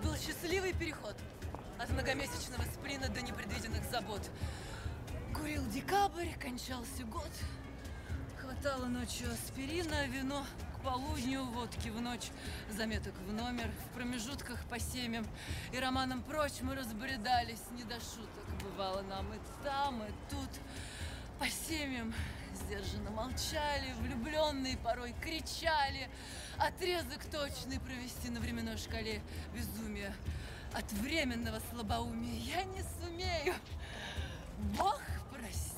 Был счастливый переход от многомесячного сплина до непредвиденных забот. Курил декабрь, кончался год. Хватало ночью аспирина, вино к полудню, водки в ночь, заметок в номер, в промежутках по семьям и романам прочь мы разбредались, не до шуток. Бывало нам и там, и тут. По семьям сдержанно молчали, влюбленные порой кричали. Отрезок точный провести на временной шкале безумия от временного слабоумия я не сумею. Бог прости.